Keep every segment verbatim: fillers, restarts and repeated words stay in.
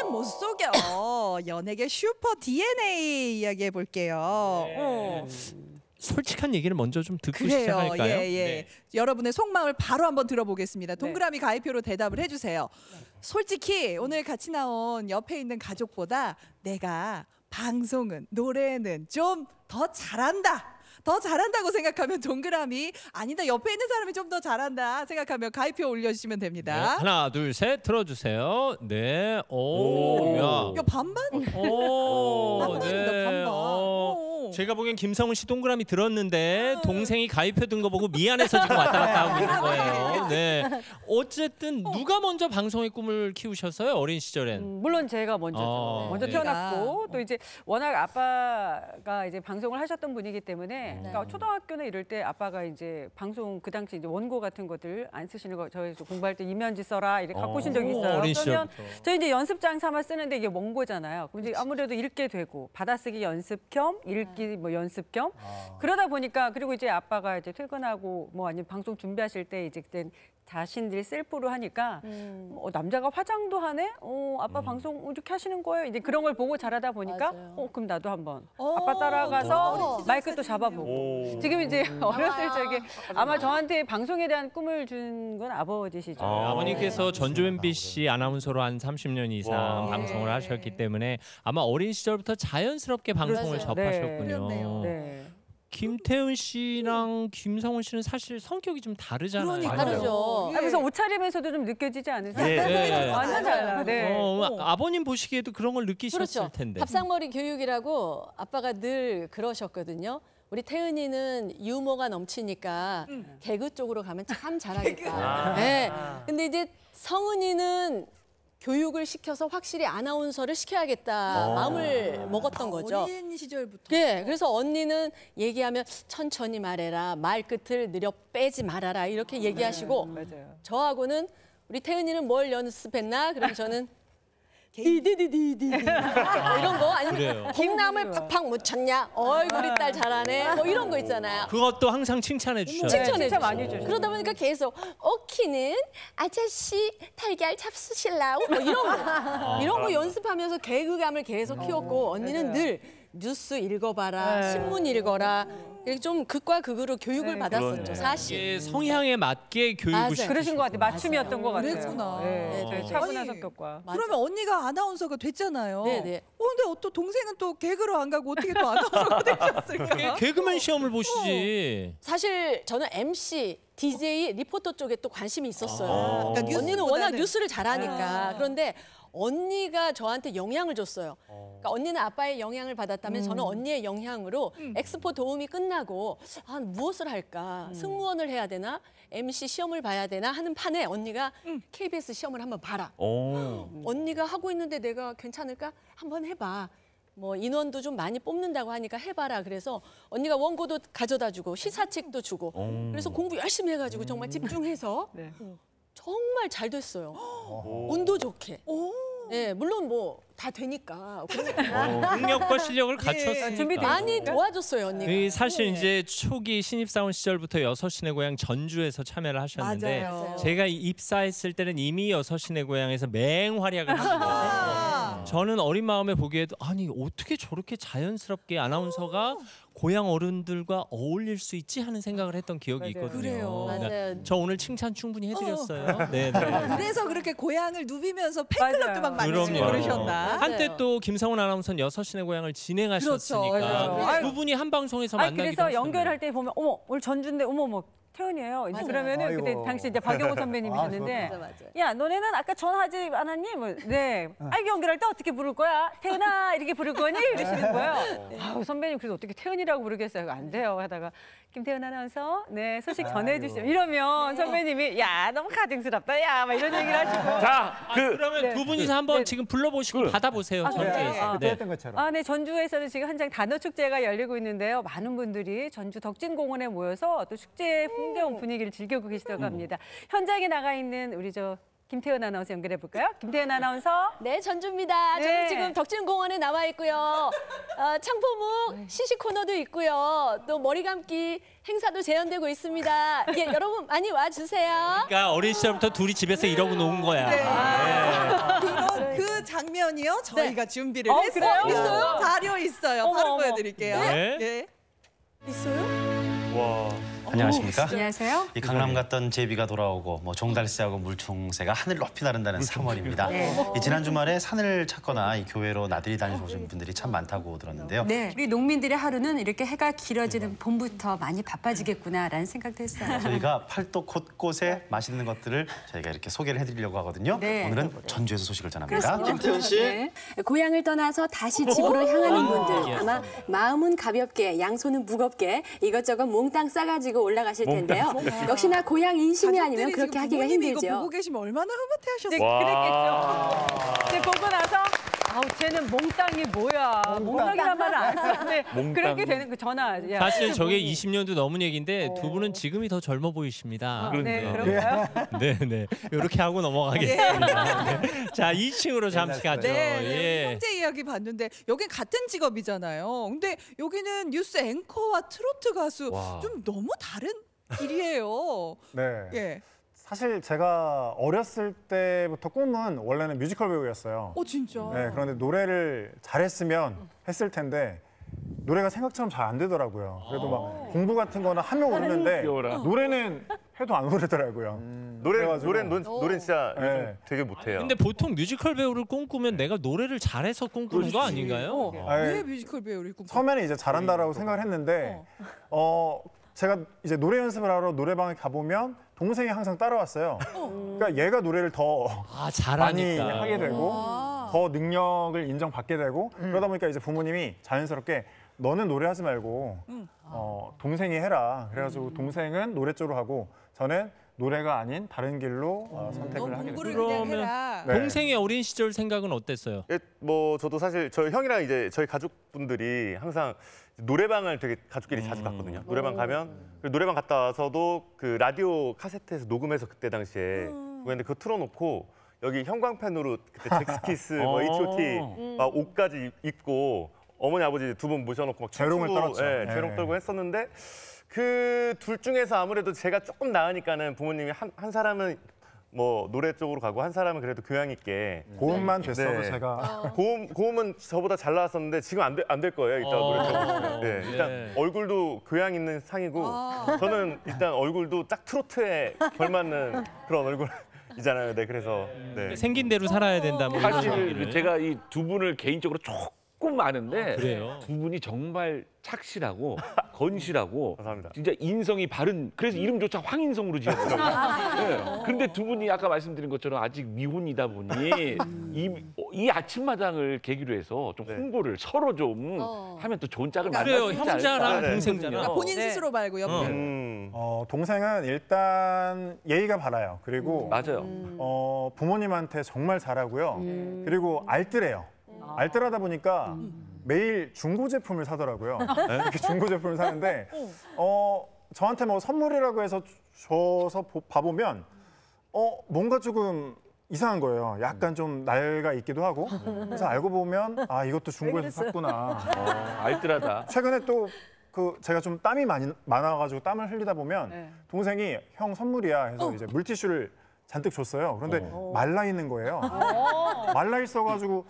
못 속여. 연예계 슈퍼 디엔에이 이야기해 볼게요. 네. 어. 솔직한 얘기를 먼저 좀 듣고 그래요. 시작할까요? 예, 예. 네. 여러분의 속마음을 바로 한번 들어보겠습니다. 동그라미 네. 가입표로 대답을 해주세요. 솔직히 오늘 같이 나온 옆에 있는 가족보다 내가 방송은, 노래는 좀 더 잘한다. 더 잘한다고 생각하면 동그라미, 아니다 옆에 있는 사람이 좀 더 잘한다 생각하면 가입표 올려주시면 됩니다. 네. 하나, 둘, 셋 들어주세요. 네. 오, 야. 야 반반? 오, 반반입니다. 네. 반반. 어, 오. 제가 보기엔 김성훈 씨 동그라미 들었는데 동생이 가입표 든 거 보고 미안해서 지금 왔다 갔다 하고 있는 거예요. 네. 어쨌든 누가 먼저 방송의 꿈을 키우셨어요? 어린 시절엔. 음, 물론 제가 먼저죠. 어, 먼저 네. 태어났고 또 이제 워낙 아빠가 이제 방송을 하셨던 분이기 때문에 그러니까 초등학교나 이럴 때 아빠가 이제 방송 그 당시 이제 원고 같은 것들 안 쓰시는 거 저희 공부할 때 이면지 써라 이렇게 갖고 오신 적이 있어요. 어린 그러면 시절부터. 저희 이제 연습장 삼아 쓰는데 이게 원고잖아요. 그럼 이제 아무래도 읽게 되고 받아쓰기 연습 겸 읽기 뭐 연습 겸 그러다 보니까 그리고 이제 아빠가 이제 퇴근하고 뭐 아니면 방송 준비하실 때 이제 그때 자신들이 셀프로 하니까 음. 어, 남자가 화장도 하네? 어, 아빠 음. 방송 이렇게 하시는 거예요? 이제 그런 걸 보고 자라다 보니까 맞아요. 어, 그럼 나도 한번 어, 아빠 따라가서 어린 시절 마이크 또 사진이네요. 잡아보고 지금 이제 어렸을 적에 아마 저한테 방송에 대한 꿈을 준 건 아버지시죠. 네, 아버님께서 전주 엠비씨 아나운서로 한 삼십 년 이상 와. 방송을 네. 하셨기 때문에 아마 어린 시절부터 자연스럽게 방송을 맞아요. 접하셨군요. 그렇네요. 네. 김태훈 씨랑 김성훈 씨는 사실 성격이 좀 다르잖아요. 그러니까요. 다르죠. 아, 그래서 옷차림에서도 좀 느껴지지 않으세요? 네, 네. 완전 달라. 네. 어, 아버님 보시기에도 그런 걸 느끼셨을 그렇죠. 텐데. 밥상머리 교육이라고 아빠가 늘 그러셨거든요. 우리 태은이는 유머가 넘치니까 개그 쪽으로 가면 참 잘하겠다. 네. 근데 이제 성은이는 교육을 시켜서 확실히 아나운서를 시켜야겠다 마음을 먹었던 거죠. 어린 시절부터. 네, 그래서 언니는 얘기하면 천천히 말해라, 말 끝을 느려 빼지 말아라 이렇게 얘기하시고 맞아요. 저하고는 우리 태은이는 뭘 연습했나? 그럼 저는 디디디디디 이런 거 아니면 그래요. 콩나물 팍팍 묻혔냐? 어이 우리 딸 잘하네. 뭐 이런 거 있잖아요. 그것도 항상 칭찬해 주셔요. 칭찬해 칭찬 주죠. 많이 해주셔요. 그러다 보니까 계속 오키는 아저씨 달걀 잡수실라고 뭐 이런 거 이런 거 연습하면서 개그감을 계속 키웠고 언니는 늘 뉴스 읽어봐라, 네. 신문 읽어라. 이렇게 좀 극과 극으로 교육을 네. 받았었죠. 그러네. 사실. 이게 성향에 맞게 교육을 맞아요. 시키시고. 그러신 것 같아요. 맞춤이었던 것 같아요. 그랬구나. 네, 네, 저희 네. 차분한 아니, 성격과. 맞아요. 그러면 언니가 아나운서가 됐잖아요. 네네. 어, 근데 또 동생은 또 개그로 안 가고 어떻게 또 아나운서가 되셨을까? 개그맨 시험을 보시지. 사실 저는 엠씨, 디제이, 리포터 쪽에 또 관심이 있었어요. 아, 그러니까 언니는 워낙 뉴스보다는- 뉴스를 잘하니까. 아. 그런데 언니가 저한테 영향을 줬어요. 그러니까 언니는 아빠의 영향을 받았다면 저는 언니의 영향으로 엑스포 도움이 끝나고 아, 무엇을 할까? 승무원을 해야 되나? 엠씨 시험을 봐야 되나? 하는 판에 언니가 케이비에스 시험을 한번 봐라. 오. 언니가 하고 있는데 내가 괜찮을까? 한번 해봐. 뭐 인원도 좀 많이 뽑는다고 하니까 해봐라. 그래서 언니가 원고도 가져다 주고 시사책도 주고 그래서 공부 열심히 해가지고 정말 집중해서 네. 정말 잘 됐어요. 운도 좋게. 네, 물론 뭐 다 되니까. 능력과 실력을 예. 갖췄으니까. 준비돼 많이 도와줬어요, 언니가. 이 사실 네. 이제 초기 신입사원 시절부터 여섯 시내 고향 전주에서 참여를 하셨는데 맞아요. 제가 입사했을 때는 이미 여섯 시내 고향에서 맹활약을 하시고 아. 저는 어린 마음에 보기에도 아니 어떻게 저렇게 자연스럽게 아나운서가 고향 어른들과 어울릴 수 있지 하는 생각을 했던 기억이 맞아요. 있거든요. 그래요. 그러니까 맞아요. 저 오늘 칭찬 충분히 해드렸어요. 네, 네. 그래서 그렇게 고향을 누비면서 팬클럽도 막 만드시고 그럼요. 그러셨나? 한때 맞아요. 또 김성훈 아나운서는 여섯 시내 고향을 진행하셨으니까 그렇죠. 맞아요. 두 분이 한 방송에서 아니 만나기도 그래서 하셨네요. 연결할 때 보면 어머 오늘 전주인데 어머 뭐 태연이에요. 이제 맞아요. 그러면은 그때 아이고. 당시 이제 박영호 선배님이셨는데 맞아, 맞아. 야 너네는 아까 전화하지 않았니? 뭐, 네. 아 이게 연결할 때 어떻게 부를 거야? 태연아 이렇게 부를 거니? 이러시는 거예요. 아우 선배님 그래서 어떻게 태연이라고 부르겠어요? 안 돼요. 하다가 김태연 아나운서 네 소식 전해주시죠. 이러면 선배님이 야 너무 가증스럽다. 야 막 이런 얘기를 하시고. 자, 아, 그 그러면 네. 두 분이서 한번 네. 지금 불러보시고 그래. 받아보세요. 아, 전주에서. 네. 아, 네. 했던 것처럼. 아, 네. 전주에서는 지금 한창 단어 축제가 열리고 있는데요. 많은 분들이 전주 덕진공원에 모여서 또 축제의 풍겨운 분위기를 즐기고 계시다고 합니다. 현장에 나가 있는 우리 저 김태연 아나운서 연결해 볼까요? 김태연 아나운서. 네, 전주입니다. 네. 저는 지금 덕진공원에 나와 있고요. 어, 창포묵 시식 코너도 있고요. 또 머리 감기 행사도 재현되고 있습니다. 예, 여러분 많이 와주세요. 그러니까 어린 시절부터 둘이 집에서 이러고 논 거야. 네. 네. 그런 그 장면이 있으면요 저희가 준비를 어, 했어요. 그래요? 있어요? 자료 있어요. 어머, 바로 어머. 보여드릴게요. 네. 예. 있어요? 와. 안녕하십니까? 안녕하세요. 이 강남 갔던 제비가 돌아오고 뭐 종달새하고 물총새가 하늘 높이 나른다는 삼월입니다. 이 지난 주말에 산을 찾거나 이 교회로 나들이 다니시는 분들이 참 많다고 들었는데요. 네, 우리 농민들의 하루는 이렇게 해가 길어지는 봄부터 많이 바빠지겠구나라는 생각도 했어요. 저희가 팔도 곳곳에 맛있는 것들을 저희가 이렇게 소개를 해드리려고 하거든요. 네. 오늘은 전주에서 소식을 전합니다. 김태현 씨. 네. 고향을 떠나서 다시 집으로 향하는 분들 아마 마음은 가볍게 양손은 무겁게 이것저것 몽땅 싸가지고 올라가실 텐데요. 역시나 고향 인심이 아니면 그렇게 하기가 부모님이 이거 힘들죠. 보고 계시면 얼마나 흐뭇해하셨어요. 네, 그랬겠죠. 근데 보고 나서 아우 쟤는 몽땅이 뭐야. 몽땅이란 말은 안 쓰는데 그렇게 되는 거 전화. 야, 사실 저게 몽- 이십 년도 넘은 얘기인데 두 분은 지금이 더 젊어 보이십니다. 네, 그런가요? 네, 네. 이렇게 하고 넘어가겠습니다. 네. 자, 이 층으로 잠시 가죠. 네, 네. 예. 형제 이야기 봤는데 여긴 같은 직업이잖아요. 근데 여기는 뉴스 앵커와 트로트 가수 와. 좀 너무 다른 길이에요. 네. 예. 사실 제가 어렸을 때부터 꿈은 원래는 뮤지컬 배우였어요. 어 진짜. 네, 그런데 노래를 잘했으면 했을 텐데 노래가 생각처럼 잘 안 되더라고요. 그래도 막 공부 같은 거는 하면 오르는데 노래는 해도 안 오르더라고요. 노래 그래가지고- 노래 노래 노래 진짜 네. 요즘 되게 못해요. 근데 보통 뮤지컬 배우를 꿈꾸면 내가 노래를 잘해서 꿈꾸는 거 아닌가요? 어, 아니, 왜 뮤지컬 배우를 꿈꿔? 처음에는 이제 잘한다라고 생각을 했는데 어 제가 이제 노래 연습을 하러 노래방에 가보면 동생이 항상 따라왔어요. 그러니까 얘가 노래를 더 아, 많이 잘하니까. 하게 되고 아. 더 능력을 인정받게 되고 그러다 보니까 이제 부모님이 자연스럽게 너는 노래하지 말고 어, 동생이 해라. 그래가지고 동생은 노래 쪽으로 하고 저는 노래가 아닌 다른 길로 어, 너 선택을 하게 공부를 됐어요. 그냥 그러면 해라. 네. 동생의 어린 시절 생각은 어땠어요? 예, 뭐 저도 사실 저희 형이랑 이제 저희 가족분들이 항상 노래방을 되게 가족끼리 자주 갔거든요. 노래방 가면 그리고 노래방 갔다 와서도 그 라디오 카세트에서 녹음해서 그때 당시에 그랬는데 그거 틀어놓고 여기 형광펜으로 그때 잭스키스, 뭐 어. 에이치 오 티 막 옷까지 입고 어머니 아버지 두 분 모셔놓고 막 재롱을 춤추고, 떨었죠. 예, 네. 재롱 떨고 했었는데 그 둘 중에서 아무래도 제가 조금 나으니까는 부모님이 한, 한 사람은 뭐 노래 쪽으로 가고 한 사람은 그래도 교양 있게 고음만 됐어도 네. 제가 고음 고음은 저보다 잘 나왔었는데 지금 안 될 안 될 거예요. 이따 어. 노래 쪽으로. 네, 일단 예. 얼굴도 교양 있는 상이고 아. 저는 일단 얼굴도 딱 트로트에 걸맞는 그런 얼굴이잖아요. 네, 그래서 네. 생긴 대로 살아야 된다. 뭐 이런 사실 얘기를. 제가 이 두 분을 개인적으로 조금 아는데 그래요? 두 분이 정말 착실하고 건실하고 감사합니다. 진짜 인성이 바른 그래서 이름조차 황인성으로 지었더라고요. 네. 근데 두 분이 아까 말씀드린 것처럼 아직 미혼이다 보니 이, 이 아침마당을 계기로 해서 좀 네. 홍보를 서로 좀 어. 하면 또 좋은 짝을 만날 그래요. 수 있지 형제랑 않을까. 네. 동생잖아. 그러니까 본인 네. 스스로 말고 옆에. 어. 음. 어, 동생은 일단 예의가 바라요. 그리고 맞아요. 어, 부모님한테 정말 잘하고요. 그리고 알뜰해요. 알뜰하다 보니까 매일 중고 제품을 사더라고요. 이렇게 중고 제품을 사는데 어, 저한테 뭐 선물이라고 해서 줘서 보- 봐보면 어, 뭔가 조금 이상한 거예요. 약간 좀 낡아 있기도 하고. 그래서 알고 보면 아 이것도 중고에서 샀구나. 어, 알뜰하다. 최근에 또 그 제가 좀 땀이 많이 많아가지고 땀을 흘리다 보면 네. 동생이 형 선물이야 해서 이제 물티슈를 잔뜩 줬어요. 그런데 말라 있는 거예요. 말라 있어가지고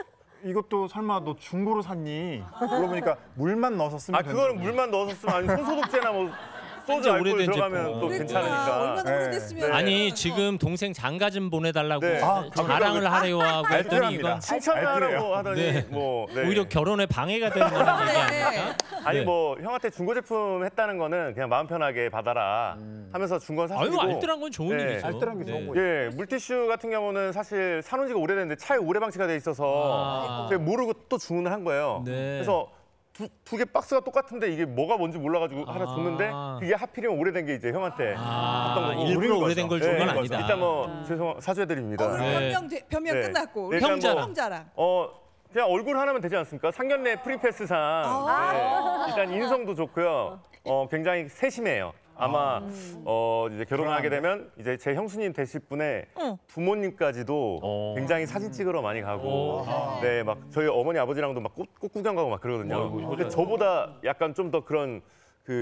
이것도 설마 너 중고로 샀니? 물어보니까 물만 넣어서 쓰면 아 그거는 된다고. 물만 넣어서 쓰면 아니 손소독제나 뭐 소주 진짜 알코올 오래된 들어가면 제품. 또 그러니까 괜찮으니까. 얼마나 네. 오래됐으면. 네. 아니 지금 동생 장가 좀 보내달라고 네. 아, 자랑을 하려고 하고 했더니 알뜰합니다. 이건 칭찬하라고 알뜰해요. 하더니 네. 뭐 네. 오히려 결혼에 방해가 되는 거는 얘기 아닙니까? 아니 네. 뭐 형한테 중고 제품 했다는 거는 그냥 마음 편하게 받아라 하면서 준 건 아유 사실이고. 알뜰한 건 좋은 네. 일이죠. 알뜰한 게 좋은 거죠. 예, 물티슈 같은 경우는 사실 사놓은 지가 오래됐는데 차에 오래 방치가 돼 있어서 아. 제가 모르고 또 주문을 한 거예요. 네. 그래서 두 두 개 박스가 똑같은데 이게 뭐가 뭔지 몰라가지고 하나 아. 줬는데 그게 하필이면 오래된 게 이제 형한테 아, 했던 거고. 일부러 우린 오래된 걸 거죠. 준 건 네, 아니다. 일단 뭐 죄송 사죄드립니다. 어, 우리 네. 변명 되- 변명 네. 끝났고 네, 우리 형자랑. 형자랑. 어 그냥 얼굴 하나면 되지 않습니까? 상견례 프리패스상 네. 일단 인성도 좋고요. 어 굉장히 세심해요. 아마 어 이제 결혼하게 되면 이제 제 형수님 되실 분의 어. 부모님까지도 어. 굉장히 사진 찍으러 많이 가고 네 막 저희 어머니 아버지랑도 막 꽃, 꽃 구경 가고 막 그러거든요. 근데 저보다 약간 좀 더 그런 그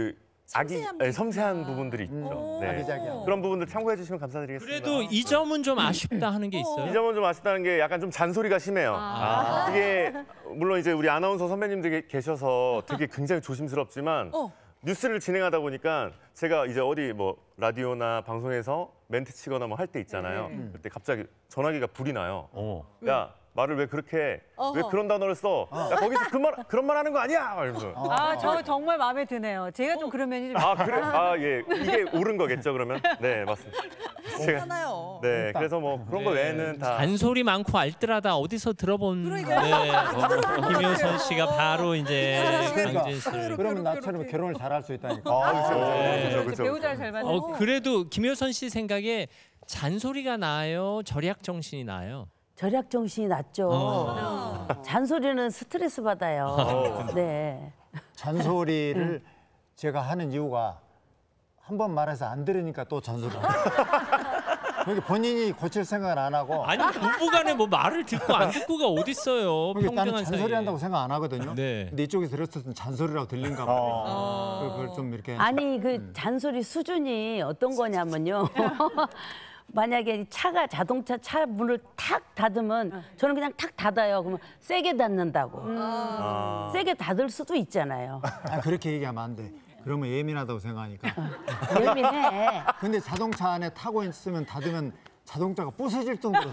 아기 섬세한 네, 섬세한 부분이구나. 부분들이 있죠. 오. 네. 아기자기한. 그런 부분들 참고해 주시면 감사드리겠습니다. 그래도 이 점은 좀 아쉽다 하는 게 있어요. 이 점은 좀 아쉽다는 게 약간 좀 잔소리가 심해요. 아. 이게 물론 이제 우리 아나운서 선배님들이 계셔서 되게 굉장히 조심스럽지만 어. 뉴스를 진행하다 보니까 제가 이제 어디 뭐 라디오나 방송에서 멘트 치거나 뭐 할 때 있잖아요. 그때 갑자기 전화기가 불이 나요. 어. 야 말을 왜 그렇게 왜 어허. 그런 단어를 써? 야 거기서 그 말 그런 말 하는 거 아니야? 이러면서. 아, 저 정말 마음에 드네요. 제가 좀 그런 면이 좀. 아 그래? 아 예. 이게 옳은 거겠죠 그러면? 네 맞습니다. 제가 하나요. 네 그래서 뭐 그런 거 외에는 다. 잔소리 많고 알뜰하다 어디서 들어본 그러니까요. 네. 어, 김효선 씨가 바로 이제 그러니까. 강진 씨를 그러면 나처럼 결혼을 잘할 수 있다니까. 아 그렇죠. 네. 그렇죠. 그렇죠. 그렇죠. 배우자를 잘 만나. 어 그래도 김효선 씨 생각에 잔소리가 나아요, 절약 정신이 나아요? 절약 정신이 낮죠. 어. 잔소리는 스트레스 받아요. 네. 잔소리를 제가 하는 이유가 한 번 말해서 안 들으니까 또 잔소리. 여기 본인이 고칠 생각을 안 하고. 아니 부부간에 뭐 말을 듣고 안 듣고가 어딨어요. 그러니까 나는 평등한 잔소리 사이에. 한다고 생각 안 하거든요. 네. 근데 이쪽에서 들었을 땐 잔소리라고 들린가 봐요. 그걸 좀 이렇게. 아니 그 잔소리 수준이 어떤 거냐면요. 만약에 차가 자동차 차 문을 탁 닫으면 저는 그냥 탁 닫아요. 그러면 세게 닫는다고. 아. 세게 닫을 수도 있잖아요. 아, 그렇게 얘기하면 안 돼. 그러면 예민하다고 생각하니까. 예민해. 근데 자동차 안에 타고 있으면 닫으면 자동차가 부서질 정도로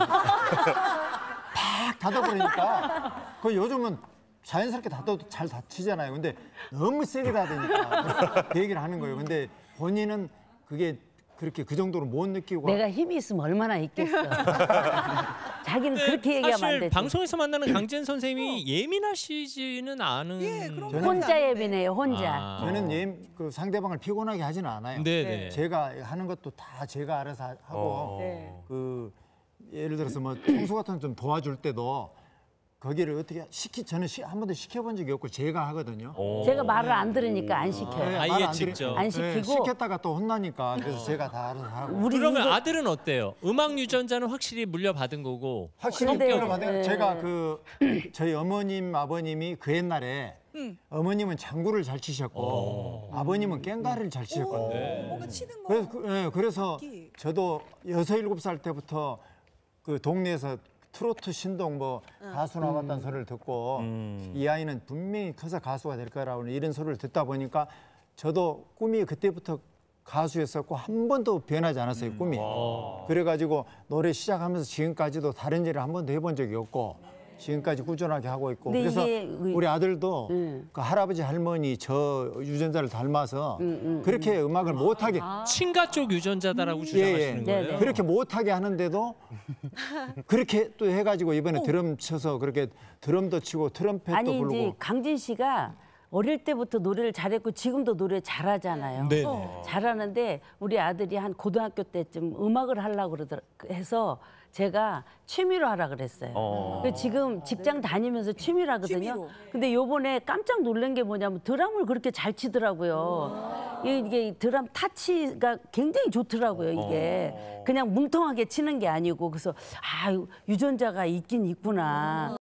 팍 닫아버리니까 그 요즘은 자연스럽게 닫아도 잘 닫히잖아요. 근데 너무 세게 닫으니까 그 얘기를 하는 거예요. 근데 본인은 그게 그렇게 그 정도로 못 느끼고 내가 힘이 있으면 얼마나 있겠어. 자기는 그렇게 얘기하면 안 사실 되지. 방송에서 만나는 강진 선생님이 예민하시지는 않은. 예, 그런 저는- 건 혼자 아닌데. 예민해요. 혼자. 아. 저는 예, 그 상대방을 피곤하게 하지는 않아요. 네네. 제가 하는 것도 다 제가 알아서 하- 하고 네. 그 예를 들어서 뭐 청소 같은 거 좀 도와줄 때도 거기를 어떻게 시키 저는 시, 한 번도 시켜본 적이 없고 제가 하거든요. 제가 말을 안 들으니까 안 시켜요. 네, 아예 말을 안 직접. 들으- 안 네, 시키고. 시켰다가 또 혼나니까 그래서 제가 다 알아서 하고. 우리 그러면 이거- 아들은 어때요? 음악 유전자는 확실히 물려받은 거고. 확실히 근데요, 들어받아요. 네. 제가 그 저희 어머님 아버님이 그 옛날에 어머님은 장구를 잘 치셨고 아버님은 깽가리를 잘 치셨거든요. 뭔가 치는 거. 그래서 그, 예, 그래서 특기. 저도 여섯 일곱 살 때부터 그 동네에서 트로트 신동 뭐 가수 나왔다는 소리를 듣고 이 아이는 분명히 커서 가수가 될 거라고 이런 소리를 듣다 보니까 저도 꿈이 그때부터 가수였었고 한 번도 변하지 않았어요, 꿈이. 그래가지고 노래 시작하면서 지금까지도 다른 일을 한 번도 해본 적이 없고 지금까지 꾸준하게 하고 있고 근데 그래서 이게 의- 우리 아들도 음. 그 할아버지 할머니 저 유전자를 닮아서 그렇게 음악을 못하게 친가 쪽 유전자다라고 주장하시는 네, 거예요? 네. 그렇게 못하게 하는데도 그렇게 또 해가지고 이번에 드럼 쳐서 그렇게 드럼도 치고 트럼펫도 아니 부르고 이제 강진 씨가 어릴 때부터 노래를 잘했고 지금도 노래 잘하잖아요. 네네. 어. 잘하는데 우리 아들이 한 고등학교 때쯤 음악을 하려고 그러더 해서 제가 취미로 하라 그랬어요. 어. 그래서 지금 직장 다니면서 취미로 하거든요. 취미로. 근데 요번에 깜짝 놀란 게 뭐냐면 드럼을 그렇게 잘 치더라고요. 이게 드럼 타치가 굉장히 좋더라고요. 이게 그냥 뭉텅하게 치는 게 아니고 그래서 아 유전자가 있긴 있구나.